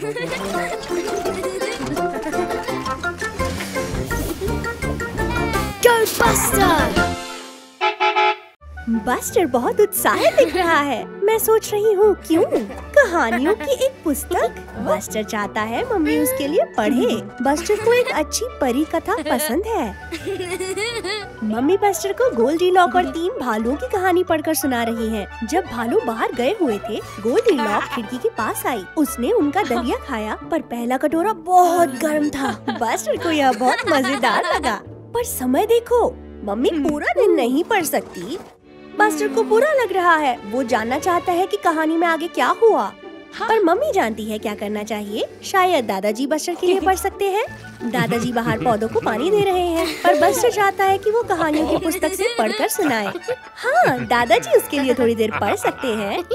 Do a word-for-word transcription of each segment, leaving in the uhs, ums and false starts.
Buster buster बहुत उत्साहित दिख रहा है। मैं सोच रही हूँ क्यों? कहानियों की एक पुस्तक। बस्टर चाहता है मम्मी उसके लिए पढ़े। बस्टर को एक अच्छी परी कथा पसंद है। मम्मी बस्टर को गोल्डीलॉक और तीन भालुओं की कहानी पढ़कर सुना रही है। जब भालू बाहर गए हुए थे, गोल्डीलॉक खिड़की के पास आई। उसने उनका दलिया खाया, पर पहला कटोरा बहुत गर्म था। बस्टर को यह बहुत मजेदार लगा। पर समय देखो, मम्मी पूरा दिन नहीं पढ़ सकती। बस्टर को बुरा लग रहा है। वो जानना चाहता है कि कहानी में आगे क्या हुआ। पर मम्मी जानती है क्या करना चाहिए। शायद दादाजी बस्टर के लिए पढ़ सकते हैं। दादाजी बाहर पौधों को पानी दे रहे हैं, पर बस्टर चाहता है कि वो कहानियों की पुस्तक से पढ़कर सुनाए। हाँ, दादाजी उसके लिए थोड़ी देर पढ़ सकते हैं।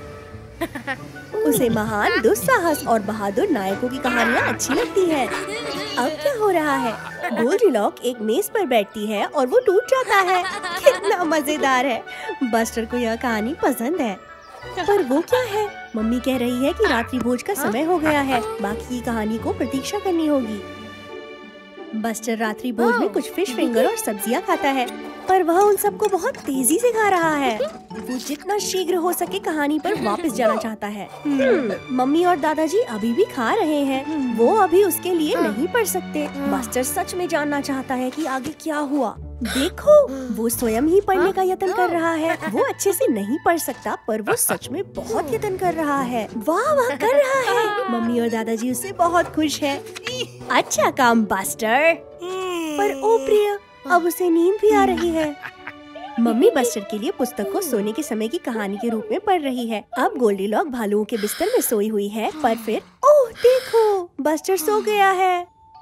उसे महान दुस्साहस और बहादुर नायकों की कहानियाँ अच्छी लगती है। अब क्या हो रहा है? गोल्डीलॉक एक मेज पर बैठती है और वो टूट जाता है। कितना मजेदार है। बस्टर को यह कहानी पसंद है। पर वो क्या है? मम्मी कह रही है कि रात्रि भोज का समय हो गया है। बाकी की कहानी को प्रतीक्षा करनी होगी। बस्टर रात्रि भोज में कुछ फिश फिंगर और सब्जियां खाता है, पर वह उन सबको बहुत तेजी से खा रहा है। वो जितना शीघ्र हो सके कहानी पर वापस जाना चाहता है। मम्मी और दादाजी अभी भी खा रहे हैं। वो अभी उसके लिए नहीं पढ़ सकते। बस्टर सच में जानना चाहता है कि आगे क्या हुआ। देखो, वो स्वयं ही पढ़ने का यत्न कर रहा है। वो अच्छे से नहीं पढ़ सकता, पर वो सच में बहुत यत्न कर रहा है। वाह वाह कर रहा है। मम्मी और दादाजी उससे बहुत खुश है। अच्छा काम बस्टर। पर ओ प्रिय, अब उसे नींद भी आ रही है। मम्मी बस्टर के लिए पुस्तक को सोने के समय की कहानी के रूप में पढ़ रही है। अब गोल्डीलॉक भालुओं के बिस्तर में सोई हुई है, पर फिर ओह देखो, बस्टर सो गया है।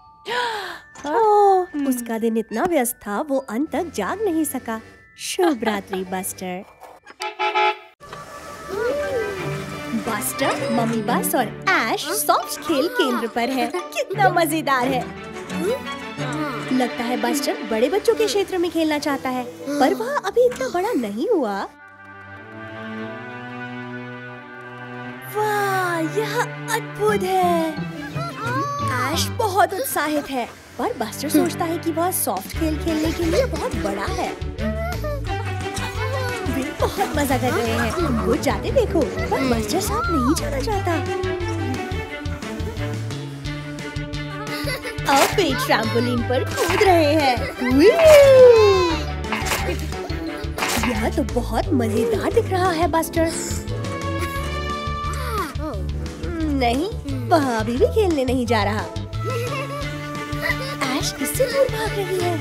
ओह, उसका दिन इतना व्यस्त था, वो अंत तक जाग नहीं सका। शुभ रात्रि बस्टर। बस्टर, मम्मी बस और ऐश सॉफ्ट खेल केंद्र पर है। कितना मजेदार है। लगता है बस्टर बड़े बच्चों के क्षेत्र में खेलना चाहता है, पर वह अभी इतना बड़ा नहीं हुआ। वाह, यह अद्भुत है। ऐश बहुत उत्साहित है, पर बस्टर सोचता है कि वह सॉफ्ट खेल खेलने के लिए बहुत बड़ा है। वे बहुत मजा कर रहे हैं। उनको जाते देखो, पर बस्टर साथ नहीं जाना चाहता। अब वे ट्रैम्पोलिन पर कूद रहे हैं। यह तो बहुत मजेदार दिख रहा है बस्टर। नहीं, वह अभी भी खेलने नहीं जा रहा। ऐश किससे दूर भाग रही है?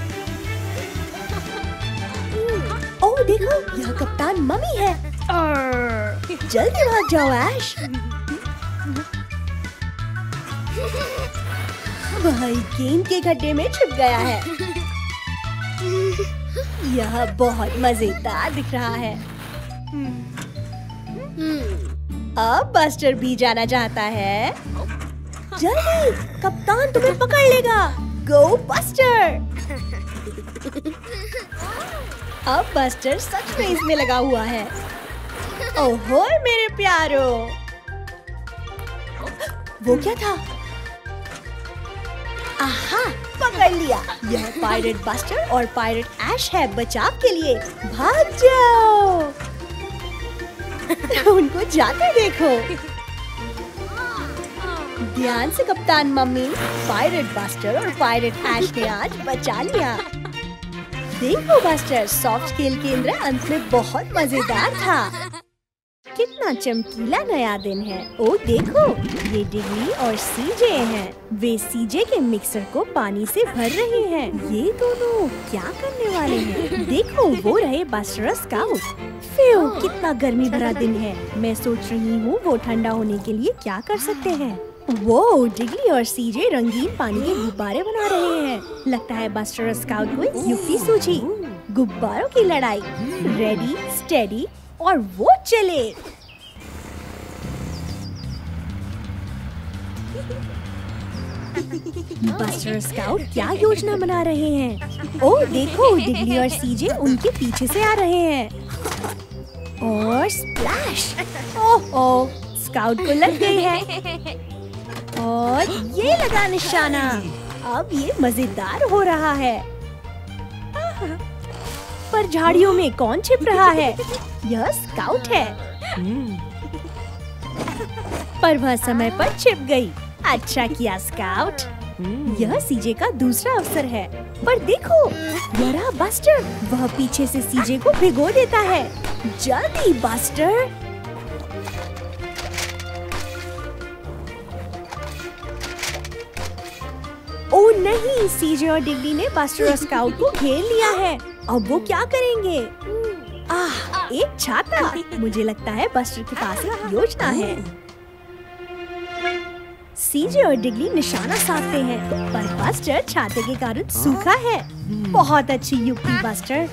ओह देखो, यह कप्तान मम्मी है। जल्दी भाग जाओ ऐश। वह गेंद के गड्ढे में छिप गया है। यह बहुत मजेदार दिख रहा है। अब बस्टर भी जाना चाहता है। जल्दी, कप्तान तुम्हें पकड़ लेगा। गो बस्टर। अब बस्टर सच में इसमें लगा हुआ है। ओहो मेरे प्यारो। वो क्या था? आहा, पकड़ लिया। यह पायरेट बस्टर और पायरेट ऐश है। बचाव के लिए भाग जाओ। उनको जाते देखो। ध्यान से कप्तान मम्मी। पायरेट बस्टर और पायरेट ऐश ने आज बचा लिया। देखो बस्टर, सॉफ्ट खेल केंद्र अंत में बहुत मजेदार था। कितना चमकीला नया दिन है। ओ देखो, ये डिगली और सीजे हैं। वे सीजे के मिक्सर को पानी से भर रहे हैं। ये दोनों क्या करने वाले हैं? देखो, वो रहे बस्टर स्काउट। फ्यू, कितना गर्मी भरा दिन है। मैं सोच रही हूँ वो ठंडा होने के लिए क्या कर सकते हैं। वो डिगली और सीजे रंगीन पानी के गुब्बारे बना रहे हैं। लगता है बस्टर स्काउट को एक युक्ति सूझी। गुब्बारों की लड़ाई। रेडी, स्टेडी और वो चले। बस्टर स्काउट क्या योजना बना रहे हैं? ओह देखो, डिगली और सीजे उनके पीछे से आ रहे हैं। और स्प्लैश। ओह ओह, स्काउट को लग गई है। और ये लगा निशाना। अब ये मजेदार हो रहा है। पर झाड़ियों में कौन छिप रहा है? यह स्काउट है। पर वह समय पर छिप गई। अच्छा किया स्काउट। यह सीजे का दूसरा अवसर है। पर देखो, यह रहा बस्टर। वह पीछे से सीजे को भिगो देता है। जल्दी बस्टर। ओ नहीं, सीजे और डिग्ली ने बस्टर और स्काउट को घेर लिया है। अब वो क्या करेंगे? आह, एक छाता। मुझे लगता है बस्टर के पास एक योजना है। सीजे और डिग्ली निशाना साधते हैं, पर बस्टर छाते के कारण सूखा है। बहुत अच्छी युक्ति बस्टर।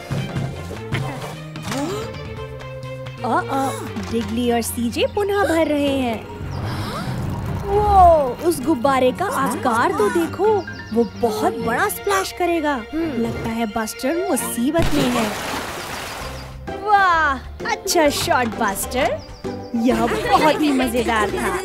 आ, आ, डिग्ली और सीजे पुनः भर रहे हैं। वो, उस गुब्बारे का आकार तो देखो, वो बहुत बड़ा स्प्लैश करेगा। लगता है बस्टर मुसीबत में है। वाह, अच्छा शॉट बस्टर। यह बहुत ही मजेदार था।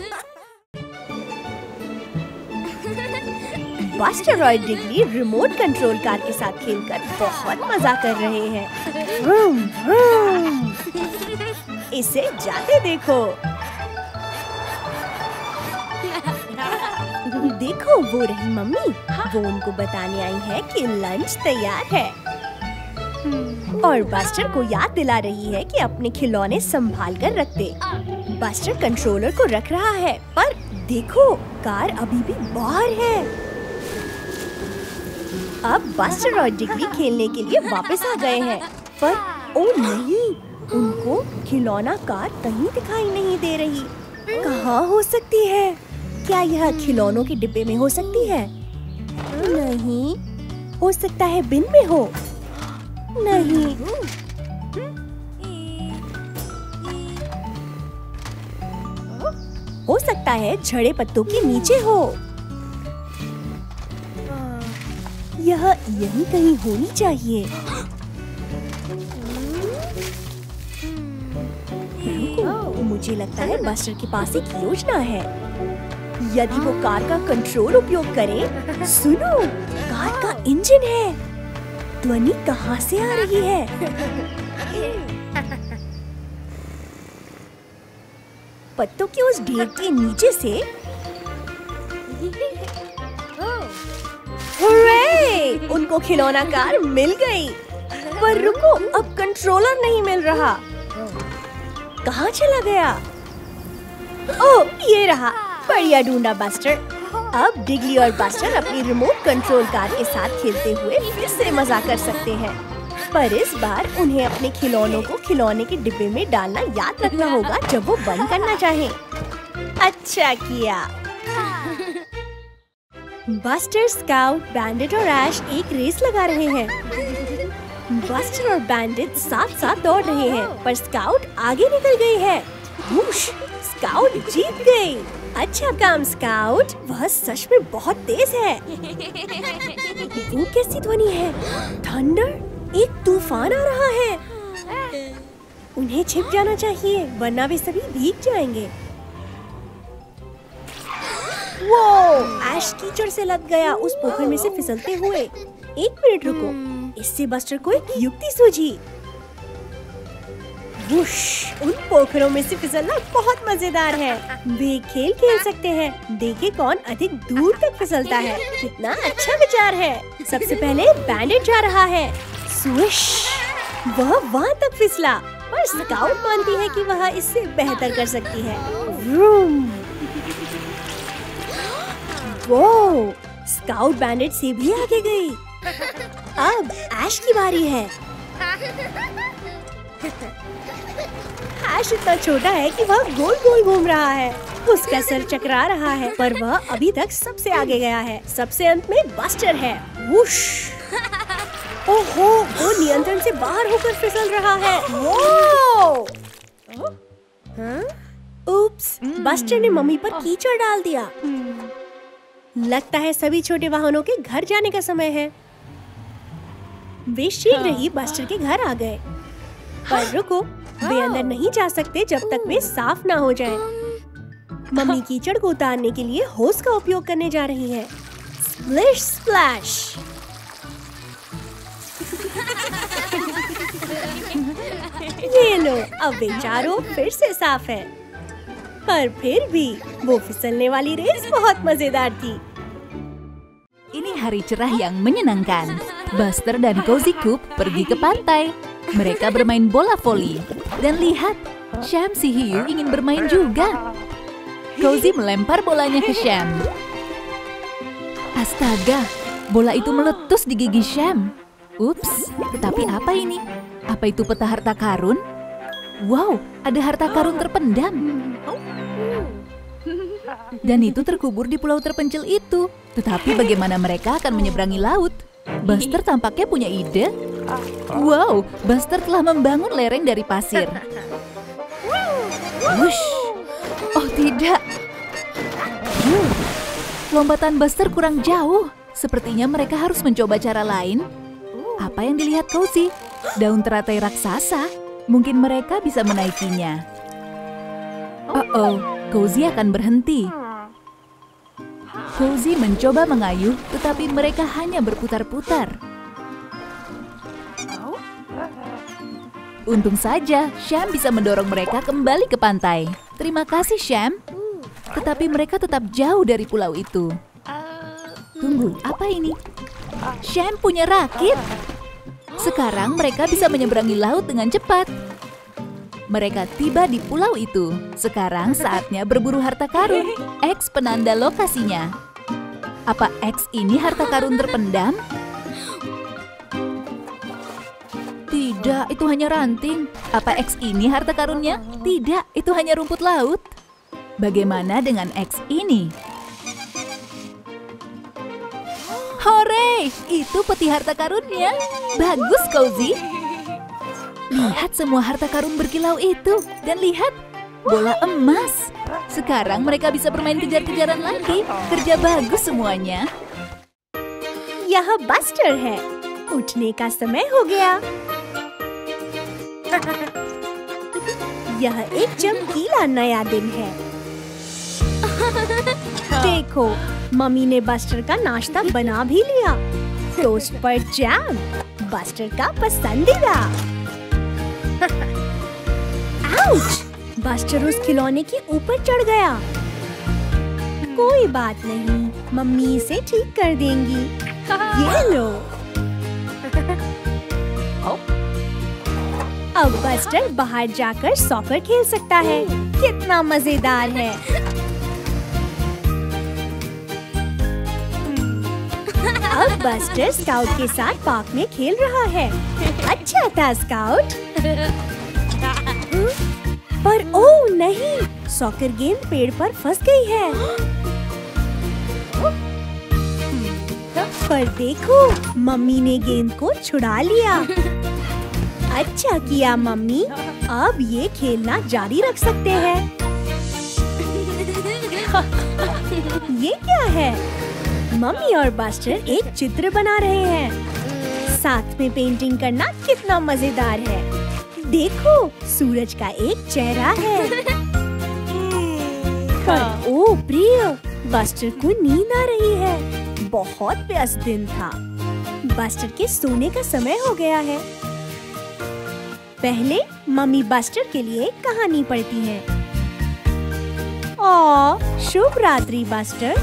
बस्टर और डिग्ली रिमोट कंट्रोल कार के साथ खेलकर बहुत मजा कर रहे हैं। Vroom, vroom. इसे जाते देखो। देखो, वो रही मम्मी। वो उनको बताने आई है कि लंच तैयार है। और बस्टर को याद दिला रही है कि अपने खिलौने संभाल कर रख दे। बस्टर कंट्रोलर को रख रहा है, पर देखो, कार अभी भी बाहर है। अब बस्टर और डिग्ली खेलने के लिए वापस आ गए हैं, पर ओ नहीं, उनको खिलौना कार कहीं दिखाई नहीं दे रही। कहाँ हो सकती है? क्या यह खिलौनों के डिब्बे में हो सकती है? नहीं, हो सकता है बिन में हो। नहीं, हो सकता है झड़े पत्तों के नीचे हो। यह यहीं कहीं होनी चाहिए। रुको, मुझे लगता है बस्टर के पास एक योजना है। यदि वो कार का कंट्रोल उपयोग करे। सुनो, कार का इंजन है। ध्वनि कहाँ से आ रही है? पत्तों के उस ढेर के नीचे से। हुर्रे! उनको खिलौना कार मिल गई। पर रुको, अब कंट्रोलर नहीं मिल रहा। कहाँ चला गया? ओह, ये रहा। बढ़िया ढूंढा बस्टर। अब डिग्ली और बस्टर अपनी रिमोट कंट्रोल कार के साथ खेलते हुए फिर से मजा कर सकते हैं। पर इस बार उन्हें अपने खिलौनों को खिलौने के डिब्बे में डालना याद रखना होगा जब वो बंद करना चाहें। अच्छा किया। बस्टर, स्काउट, बैंडिट और ऐश एक रेस लगा रहे हैं। बस्टर और बैंडिट साथ साथ दौड़ रहे हैं, पर स्काउट आगे निकल गई है। वूश, स्काउट जीत गई। अच्छा काम स्काउट, वह सच में बहुत तेज है। वो कैसी ध्वनि है? थंडर? एक तूफान आ रहा है। उन्हें छिप जाना चाहिए, वरना वे सभी भीग जाएंगे। वो, ऐश कीचड़ से लग गया, उस पोखर में से फिसलते हुए। एक मिनट रुको, इससे बस्टर को एक युक्ति सूझी। वुश, उन पोखरों में से फिसलना बहुत मजेदार है। वे खेल खेल सकते हैं। देखें कौन अधिक दूर तक फिसलता है। कितना अच्छा विचार है। सबसे पहले बैंडिट जा रहा है। स्विश, वह वहाँ तक फिसला, पर स्काउट मानती है कि वह इससे बेहतर कर सकती है। व्रूम। वो, स्काउट बैंडिट से भी आगे गई। अब ऐश की बारी है। ऐश इतना छोटा है कि वह गोल गोल घूम रहा है। उसका सर चकरा रहा है, पर वह अभी तक सबसे आगे गया है। सबसे अंत में बस्टर है। वुश! ओहो, वो नियंत्रण से बाहर होकर फिसल रहा है। वो! हाँ? उप्स, बस्टर ने मम्मी पर कीचड़ डाल दिया। लगता है सभी छोटे वाहनों के घर जाने का समय है। वे शीघ्र ही बस्टर के घर आ गए। पर रुको, वे अंदर नहीं जा सकते जब तक वे साफ ना हो जाएं। मम्मी कीचड़ को उतारने के लिए होस का उपयोग करने जा रही है। Splish splash. ये लो, अब वे चारों फिर से साफ है। पर फिर भी वो फिसलने वाली रेस बहुत मजेदार थी। Ini hari cerah yang menyenangkan. Buster dan Cozy Coupe pergi ke pantai. Mereka bermain bola voli. Dan lihat, Sham si hiu ingin bermain juga. Cozy melempar bolanya ke Sham. Astaga, bola itu meletus di gigi Sham. Ups, tetapi apa ini? Apa itu peta harta karun? Wow, ada harta karun terpendam. Dan itu terkubur di pulau terpencil itu. Tetapi bagaimana mereka akan menyeberangi laut? Buster tampaknya punya ide. Wow, Buster telah membangun lereng dari pasir. Wush. Oh tidak. Huh. Lompatan Buster kurang jauh. Sepertinya mereka harus mencoba cara lain. Apa yang dilihat Cozy? Daun teratai raksasa. Mungkin mereka bisa menaikinya. Oh-oh, Cozy akan berhenti. Cozy mencoba mengayuh, tetapi mereka hanya berputar-putar. Untung saja, Sham bisa mendorong mereka kembali ke pantai. Terima kasih, Sham. Tetapi mereka tetap jauh dari pulau itu. Tunggu, apa ini? Sham punya rakit. Sekarang mereka bisa menyeberangi laut dengan cepat. Mereka tiba di pulau itu. Sekarang saatnya berburu harta karun. X penanda lokasinya. Apa X ini harta karun terpendam? Tidak, itu hanya ranting. Apa X ini harta karunnya? Tidak, itu hanya rumput laut. Bagaimana dengan X ini? Hore! Itu peti harta karunnya. Bagus, Cozy. Lihat semua harta karun berkilau itu. Dan lihat, bola emas. Sekarang mereka bisa bermain kejar-kejaran lagi. Kerja bagus semuanya. यहाँ Buster है। उठने का समय हो गया। यह एक चमकीला नया दिन है। देखो, मम्मी ने बस्टर का नाश्ता बना भी लिया। टोस्ट पर जैम, बस्टर का पसंदीदा। आउच! बस्टर उस खिलौने के ऊपर चढ़ गया। कोई बात नहीं, मम्मी इसे ठीक कर देंगी। ये लो। अब बस्टर बाहर जाकर सॉकर खेल सकता है। कितना मजेदार है। अब बस्टर स्काउट के साथ पार्क में खेल रहा है। अच्छा था स्काउट। पर ओह नहीं, सॉकर गेंद पेड़ पर फंस गई है। पर देखो, मम्मी ने गेंद को छुड़ा लिया। अच्छा किया मम्मी, अब ये खेलना जारी रख सकते हैं। ये क्या है? मम्मी और बस्टर एक चित्र बना रहे हैं। साथ में पेंटिंग करना कितना मजेदार है। देखो, सूरज का एक चेहरा है। पर ओ प्रिय, बस्टर को नींद आ रही है। बहुत व्यस्त दिन था। बस्टर के सोने का समय हो गया है। पहले मम्मी बस्टर के लिए एक कहानी पढ़ती है। ओ, शुभ रात्रि बस्टर।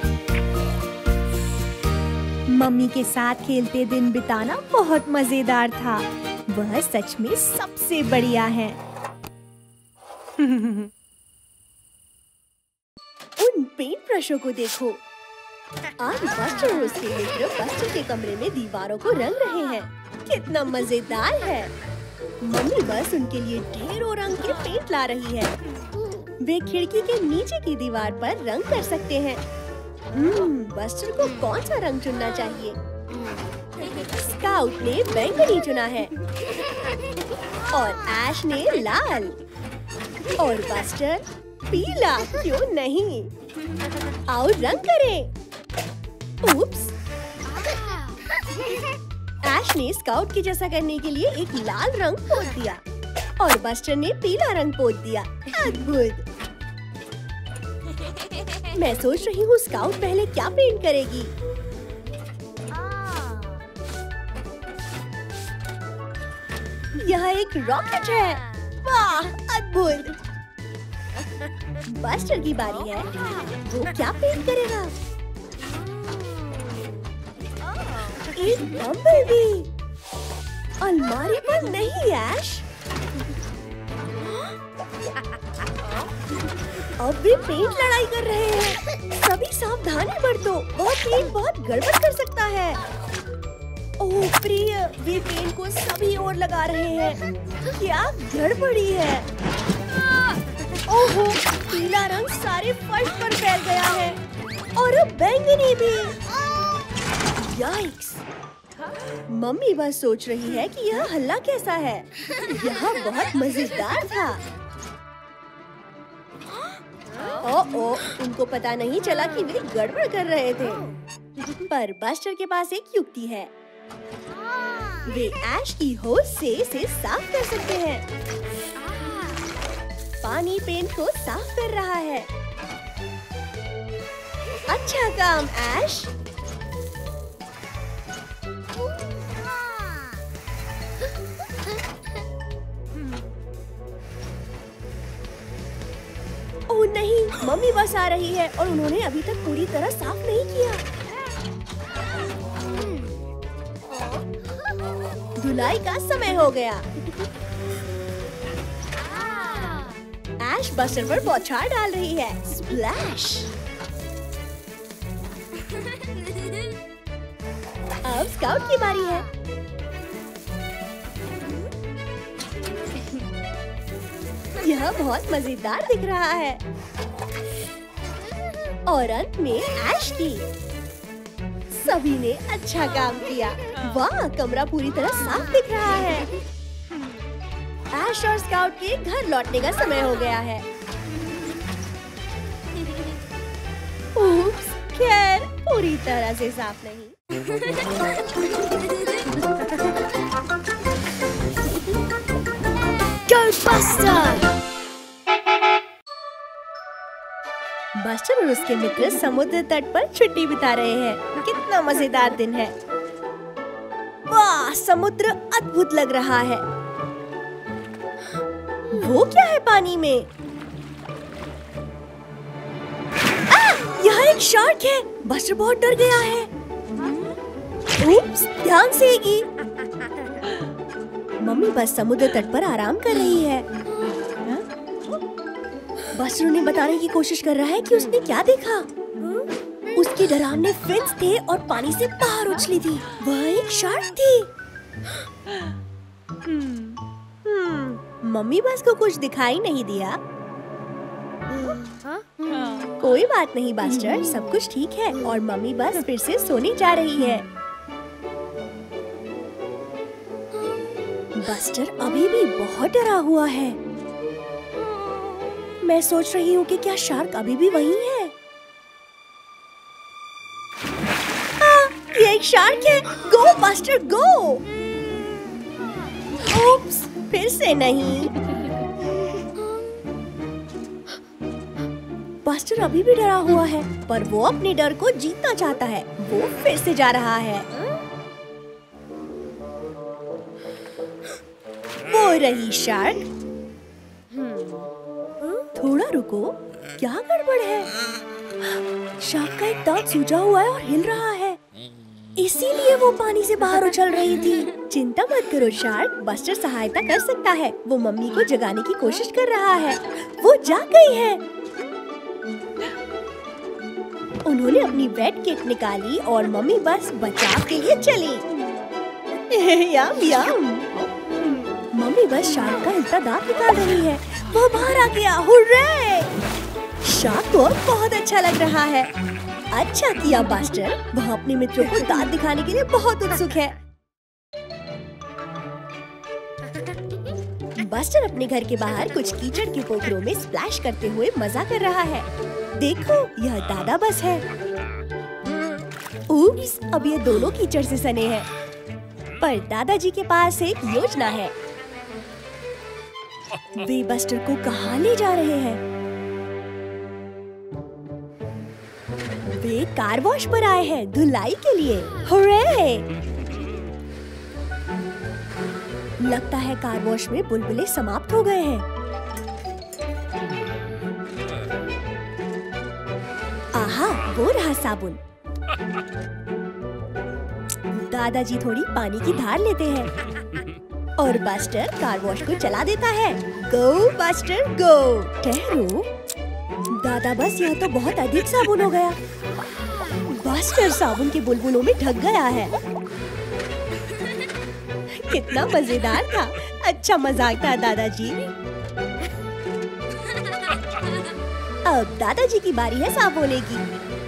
मम्मी के साथ खेलते दिन बिताना बहुत मजेदार था। वह सच में सबसे बढ़िया है। उन पेंट ब्रशों को देखो। आज बस्टर और उसके मित्र बस्टर के कमरे में दीवारों को रंग रहे हैं। कितना मजेदार है। मम्मी बस उनके लिए ढेरों रंग के पेंट ला रही है। वे खिड़की के नीचे की दीवार पर रंग कर सकते हैं। हम्म, बस्टर को कौन सा रंग चुनना चाहिए? स्काउट ने बैंगनी चुना है और ऐश ने लाल और बस्टर पीला। क्यों नहीं? आओ रंग करें। उप्स! ऐश ने स्काउट के जैसा करने के लिए एक लाल रंग पोत दिया और बस्टर ने पीला रंग पोत दिया। अद्भुत! मैं सोच रही हूँ स्काउट पहले क्या पेंट करेगी। यह एक रॉकेट है। वाह, अद्भुत। बस्टर की बारी है। वो क्या पेंट करेगा? एक बम्बलबी। अलमारी पर नहीं ऐश। अब वे पेंट लड़ाई कर रहे हैं। सभी सावधानी बरतो, वह पेंट बहुत गड़बड़ कर सकता है। ओह प्रिय, वे पेंट को सभी ओर लगा रहे हैं। क्या गड़बड़ी है। ओहो, पीला रंग सारे फर्श पर फैल गया है और अब बैंगनी भी। याइक्स। मम्मी बस सोच रही है कि यह हल्ला कैसा है। यह बहुत मजेदार था। ओह ओह, उनको पता नहीं चला कि वे गड़बड़ कर रहे थे। पर बस्टर के पास एक युक्ति है। वे ऐश की होज से इसे साफ कर सकते हैं। पानी पेंट को साफ कर रहा है। अच्छा काम ऐश। ओह नहीं, मम्मी बस आ रही है और उन्होंने अभी तक पूरी तरह साफ नहीं किया। धुलाई का समय हो गया। ऐश बस्टर पर बौछार डाल रही है। स्प्लैश। अब स्काउट की बारी है। यह बहुत मजेदार दिख रहा है। और अंत में ऐश की। सभी ने अच्छा काम किया। वाह, कमरा पूरी तरह साफ दिख रहा है। ऐश और स्काउट के घर लौटने का समय हो गया है। उप्स, खैर पूरी तरह से साफ नहीं। बस्टर बस्टर और उसके मित्र समुद्र तट पर छुट्टी बिता रहे हैं। कितना मजेदार दिन है। वाह, समुद्र अद्भुत लग रहा है। वो क्या है पानी में? आ, यह एक शार्क है। बस्टर बहुत डर गया है। उप्स, ध्यान से गी। मम्मी बस समुद्र तट पर आराम कर रही है। बस्टर उन्हें बताने की कोशिश कर रहा है कि उसने क्या देखा। उसके डरावने फिन्स थे और पानी से बाहर उछली थी। वह एक शार्क थी। हम्म, मम्मी बस को कुछ दिखाई नहीं दिया। कोई बात नहीं बस्टर, सब कुछ ठीक है और मम्मी बस फिर से सोने जा रही है। बस्टर अभी भी बहुत डरा हुआ है। मैं सोच रही हूँ कि क्या शार्क अभी भी वहीं है। आ, ये एक शार्क है। गो बस्टर गो। ओप्स, फिर से नहीं। बस्टर अभी भी डरा हुआ है, पर वो अपने डर को जीतना चाहता है। वो फिर से जा रहा है। वो रही शार्क। थोड़ा रुको, क्या गड़बड़ है? शार्क का एक दांत सूजा हुआ है और हिल रहा है। इसीलिए वो पानी से बाहर उछल रही थी। चिंता मत करो शार्क, बस्टर सहायता कर सकता है। वो मम्मी को जगाने की कोशिश कर रहा है। वो जाग गई है। उन्होंने अपनी वेट किट निकाली और मम्मी बस बचाव के लिए चली। यम यम। मम्मी बस शार्क का हिलता दांत निकाल रही है। वो बाहर आ गया। हुर्रे! शार्क को बहुत अच्छा लग रहा है। अच्छा किया बस्टर, वह अपने मित्रों को दांत दिखाने के लिए बहुत उत्सुक है। बस्टर अपने घर के बाहर कुछ कीचड़ के पोखरों में स्प्लैश करते हुए मजा कर रहा है। देखो, यह दादा बस है। उप्स, अब ये दोनों कीचड़ से सने हैं। पर दादाजी के पास एक योजना है। वे बस्टर को कहाँ ले जा रहे हैं? वे कार वॉश पर आए हैं धुलाई के लिए। हुर्रे! लगता है कार वॉश में बुलबुले समाप्त हो गए हैं। आहा, वो रहा साबुन। दादाजी थोड़ी पानी की धार लेते हैं और बस्टर कार वॉश को चला देता है। Go Buster go. ठहरो दादा, बस यह तो बहुत अधिक साबुन हो गया। बस्टर साबुन के बुलबुलों में ढक गया है। कितना मजेदार था। अच्छा मजाक था दादाजी। अब दादाजी की बारी है साफ होने की।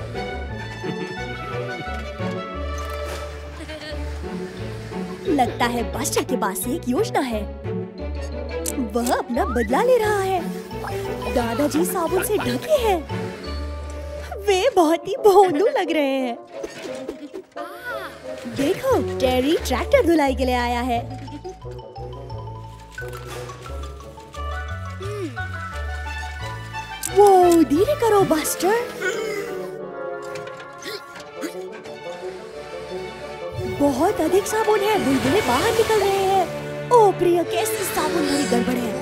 लगता है बस्टर के पास एक योजना है। वह अपना बदला ले रहा है। दादाजी साबुन से ढके हैं। वे बहुत ही भोंदू लग रहे हैं। देखो, टेरी ट्रैक्टर धुलाई के लिए आया है। वो धीरे करो बस्टर। बहुत अधिक साबुन है। बुलबुले बाहर निकल रहे हैं। ओ प्रिय, कैसी साबुन भरी गड़बड़ है।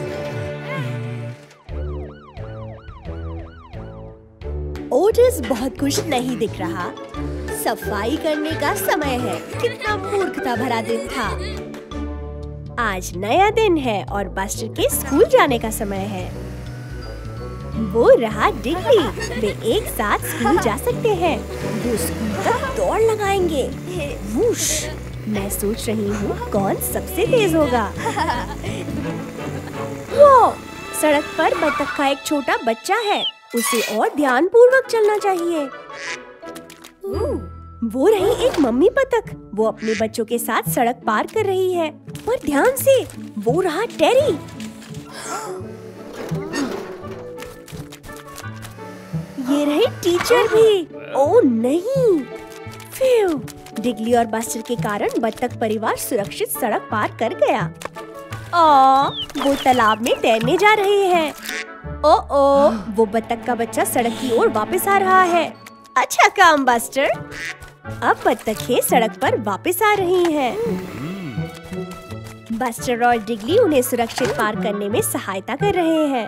ओटिस बहुत खुश नहीं दिख रहा। सफाई करने का समय है। कितना मूर्खता भरा दिन था। आज नया दिन है और बस्टर के स्कूल जाने का समय है। वो रहा डिग्ली। वे एक साथ स्कूल जा सकते हैं। वो स्कूल तक दौड़ लगाएंगे। वूश! मैं सोच रही हूँ कौन सबसे तेज होगा। वो सड़क पर बत्तख का एक छोटा बच्चा है। उसे और ध्यानपूर्वक चलना चाहिए। वो रही एक मम्मी बत्तख। वो अपने बच्चों के साथ सड़क पार कर रही है। पर ध्यान से, वो रहा टेरी। ये रहे टीचर भी। ओ नहीं! फिर डिग्ली और बस्टर के कारण बत्तख परिवार सुरक्षित सड़क पार कर गया। आ, वो तालाब में तैरने जा रहे हैं। ओ ओ, वो बत्तख का बच्चा सड़क की ओर वापस आ रहा है। अच्छा काम बस्टर। अब बत्तखें सड़क पर वापस आ रही हैं। बस्टर और डिग्ली उन्हें सुरक्षित पार करने में सहायता कर रहे हैं।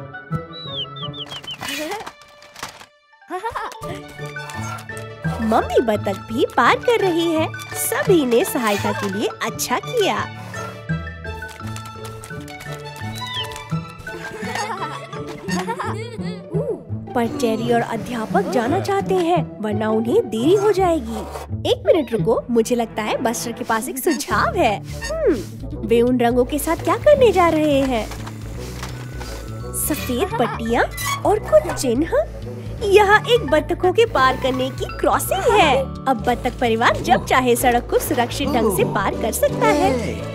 मम्मी बत्तख भी पार कर रही है। सभी ने सहायता के लिए अच्छा किया। पर टेरी और अध्यापक जाना चाहते हैं, वरना उन्हें देरी हो जाएगी। एक मिनट रुको, मुझे लगता है बस्टर के पास एक सुझाव है। हम्म, वे उन रंगों के साथ क्या करने जा रहे हैं? सफेद पट्टियाँ और कुछ चिन्ह। यहाँ एक बत्तखों के पार करने की क्रॉसिंग है। अब बत्तख परिवार जब चाहे सड़क को सुरक्षित ढंग से पार कर सकता है।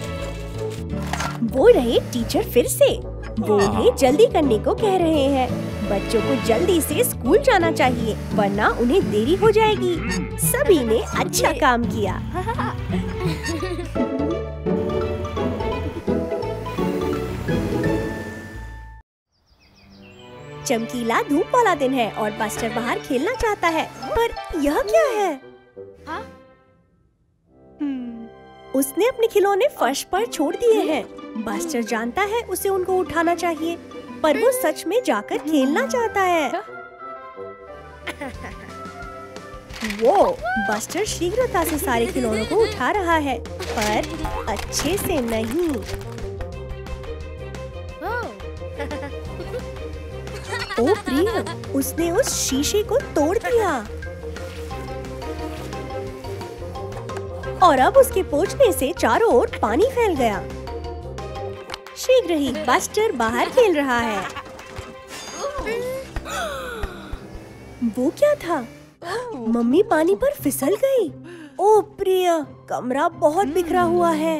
वो रहे टीचर फिर से। वो उन्हें जल्दी करने को कह रहे हैं। बच्चों को जल्दी से स्कूल जाना चाहिए, वरना उन्हें देरी हो जाएगी। सभी ने अच्छा काम किया। चमकीला धूप वाला दिन है और बस्टर बाहर खेलना चाहता है। पर यह क्या है? हम्म, उसने अपने खिलौने फर्श पर छोड़ दिए हैं। बस्टर जानता है उसे उनको उठाना चाहिए, पर वो सच में जाकर खेलना चाहता है। वो बस्टर शीघ्रता से सारे खिलौनों को उठा रहा है, पर अच्छे से नहीं। ओ प्रिय, उसने उस शीशे को तोड़ दिया और अब उसके पहुंचने से चारों ओर पानी फैल गया। शीघ्र ही बस्टर बाहर खेल रहा है। वो क्या था? मम्मी पानी पर फिसल गई। ओ प्रिय, कमरा बहुत बिखरा हुआ है।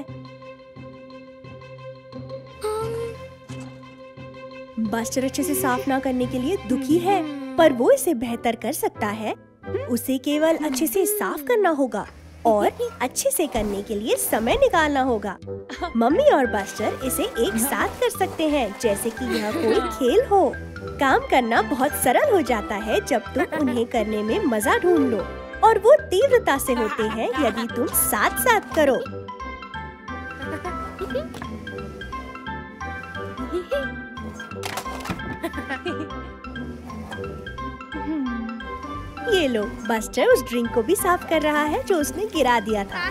बस्टर अच्छे से साफ ना करने के लिए दुखी है, पर वो इसे बेहतर कर सकता है। उसे केवल अच्छे से साफ करना होगा। और अच्छे से करने के लिए समय निकालना होगा। मम्मी और बस्टर इसे एक साथ कर सकते हैं जैसे कि यह कोई खेल हो। काम करना बहुत सरल हो जाता है जब तुम उन्हें करने में मजा ढूंढ लो, और वो तीव्रता से होते हैं यदि तुम साथ साथ करो। ये लो, बस्टर उस ड्रिंक को भी साफ कर रहा है जो उसने गिरा दिया था।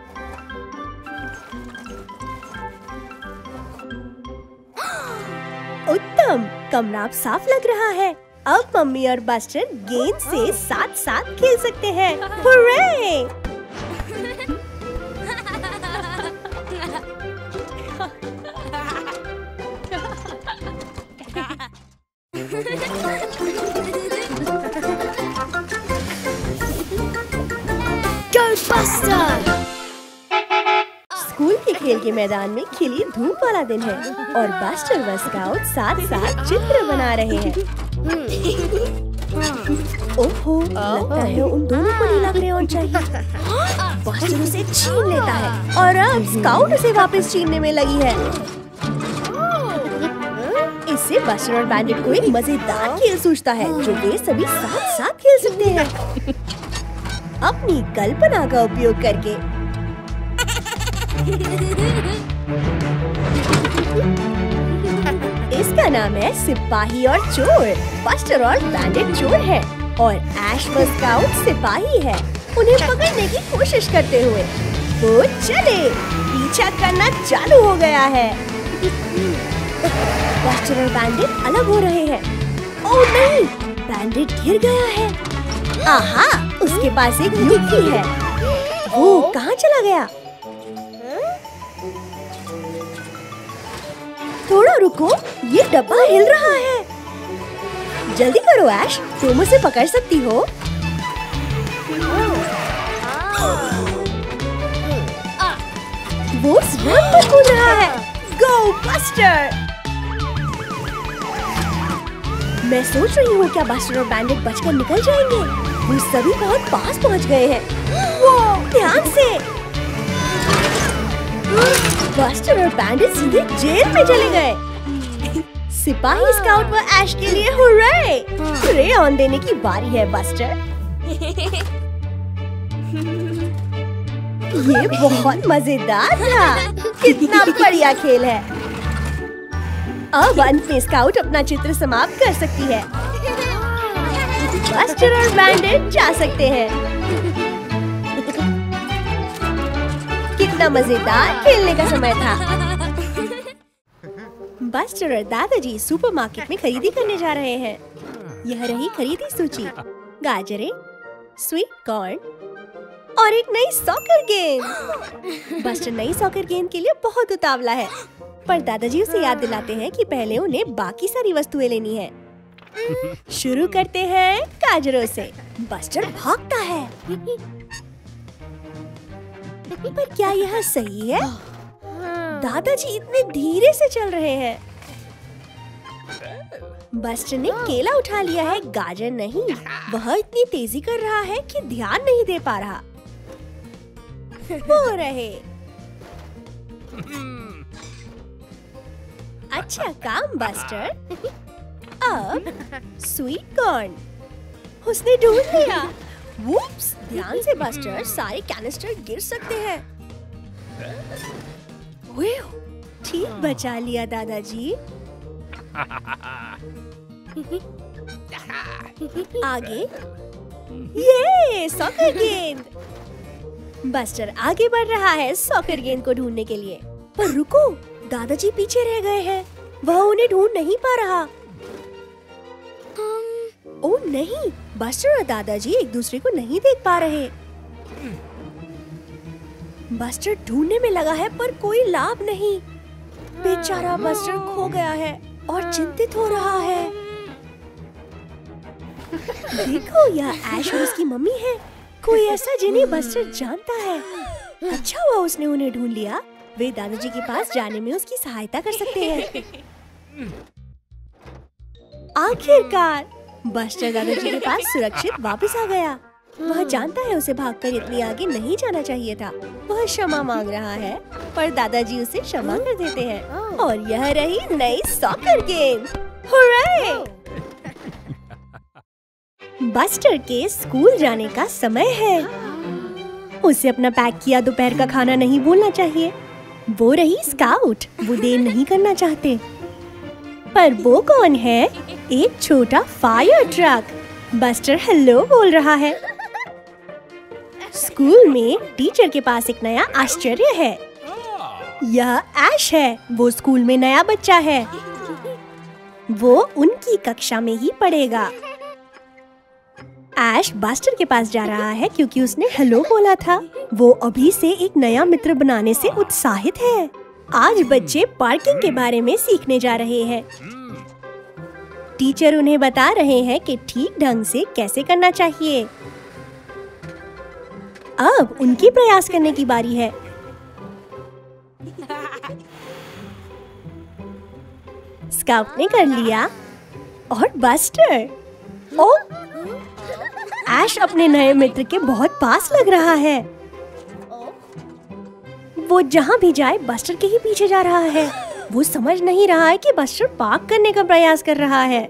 उत्तम, कमरा अब साफ लग रहा है। अब मम्मी और बस्टर गेंद से साथ साथ खेल सकते हैं। हुर्रे! स्कूल के खेल के मैदान में खिली धूप वाला दिन है और बस्टर व स्काउट साथ साथ चित्र बना रहे हैं। ओहो, लगता है उन दोनों को नीला क्रेयॉन चाहिए। बस्टर उसे छीन लेता है और अब स्काउट उसे वापस छीनने में लगी है। इससे बस्टर और बैंडिट को एक मजेदार खेल सूझता है जो वे सभी साथ साथ खेल सकते हैं अपनी कल्पना का उपयोग करके। इसका नाम है सिपाही और चोर। बस्टर और बैंडिट चोर है और ऐश व स्काउट सिपाही है, उन्हें पकड़ने की कोशिश करते हुए। वो चले, पीछा करना चालू हो गया है। बस्टर और बैंडिट अलग हो रहे हैं। ओह नहीं, बैंडिट गिर गया है। आहा, उसके पास एक युक्ति है। वो कहाँ चला गया? थोड़ा रुको, ये डब्बा हिल रहा है। जल्दी करो ऐश, तुम उसे पकड़ सकती हो। वो स्वयं पर कूद रहा है। Go Buster! मैं सोच रही हूँ क्या बस्टर और बैंडिट बचकर निकल जाएंगे? वो सभी बहुत पास पहुँच गए हैं। वो ध्यान से! बस्टर और बैंडिट सीधे जेल में चले गए। सिपाही, स्काउट व ऐश के लिए हुर्रे! क्रेयॉन देने की बारी है बस्टर। ये बहुत मजेदार था। कितना बढ़िया खेल है। अब अंत में स्काउट अपना चित्र समाप्त कर सकती है। बस्टर और बैंडिट जा सकते हैं। कितना मजेदार खेलने का समय था। बस्टर और दादाजी सुपरमार्केट में खरीदी करने जा रहे हैं। यह रही खरीदी सूची। गाजरें, स्वीट कॉर्न और एक नई सॉकर गेंद। बस्टर नई सॉकर गेंद के लिए बहुत उतावला है, पर दादाजी उसे याद दिलाते हैं कि पहले उन्हें बाकी सारी वस्तुएं लेनी है। शुरू करते हैं गाजरों से। बस्टर भागता है, पर क्या यह सही है? दादाजी इतने धीरे से चल रहे हैं। बस्टर ने केला उठा लिया है, गाजर नहीं। वह इतनी तेजी कर रहा है कि ध्यान नहीं दे पा रहा। वो रहे। अच्छा काम बस्टर। अब स्वीट कॉर्न उसने ढूंढ लिया। वूप्स! ध्यान से बस्टर, सारे कैनिस्टर गिर सकते हैं। ठीक बचा लिया दादाजी। आगे, ये सॉकर गेंद। बस्टर आगे बढ़ रहा है सॉकर गेंद को ढूंढने के लिए, पर रुको, दादाजी पीछे रह गए हैं। वह उन्हें ढूंढ नहीं पा रहा। ओह नहीं, बस्टर और दादाजी एक दूसरे को नहीं देख पा रहे। बस्टर ढूंढने में लगा है पर कोई लाभ नहीं। बेचारा बस्टर खो गया है और चिंतित हो रहा है। देखो, यह ऐश और उसकी मम्मी है। कोई ऐसा जिन्हें बस्टर जानता है। अच्छा हुआ उसने उन्हें ढूंढ लिया। वे दादाजी के पास जाने में उसकी सहायता कर सकते हैं। आखिरकार बस्टर दादाजी के पास सुरक्षित वापस आ गया। वह जानता है उसे भागकर इतनी आगे नहीं जाना चाहिए था। वह क्षमा मांग रहा है, पर दादाजी उसे क्षमा कर देते हैं। और यह रही नई सॉकर गेम। हुर्रे! बस्टर के स्कूल जाने का समय है। उसे अपना पैक किया दोपहर का खाना नहीं भूलना चाहिए। वो रही स्काउट, वो देर नहीं करना चाहते। पर वो कौन है? एक छोटा फायर ट्रक। बस्टर हेलो बोल रहा है। स्कूल में टीचर के पास एक नया आश्चर्य है। यह ऐश है। वो स्कूल में नया बच्चा है। वो उनकी कक्षा में ही पढ़ेगा। ऐश बस्टर के पास जा रहा है क्योंकि उसने हेलो बोला था। वो अभी से एक नया मित्र बनाने से उत्साहित है। आज बच्चे पार्किंग के बारे में सीखने जा रहे हैं। टीचर उन्हें बता रहे हैं कि ठीक ढंग से कैसे करना चाहिए। अब उनकी प्रयास करने की बारी है। स्काउट ने कर लिया और बस्टर। ओ, ऐश अपने नए मित्र के बहुत पास लग रहा है। वो जहाँ भी जाए बस्टर के ही पीछे जा रहा है। वो समझ नहीं रहा है कि बस्टर पार्क करने का प्रयास कर रहा है।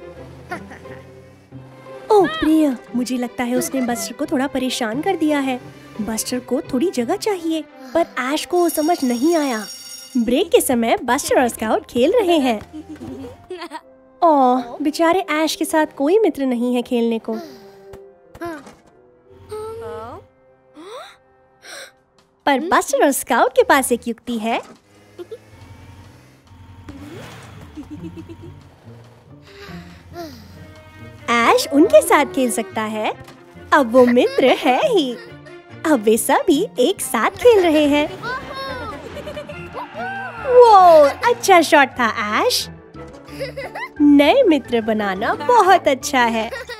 ओह प्रिय, मुझे लगता है उसने बस्टर को थोड़ा परेशान कर दिया है। बस्टर को थोड़ी जगह चाहिए, पर ऐश को समझ नहीं आया। ब्रेक के समय बस्टर और स्काउट खेल रहे हैं। ओह, बेचारे ऐश के साथ कोई मित्र नहीं है खेलने को। पर बस्टर और स्काउट के पास एक युक्ति है। ऐश उनके साथ खेल सकता है। अब वो मित्र है ही। अब वे सभी एक साथ खेल रहे हैं। वो अच्छा शॉट था ऐश। नए मित्र बनाना बहुत अच्छा है।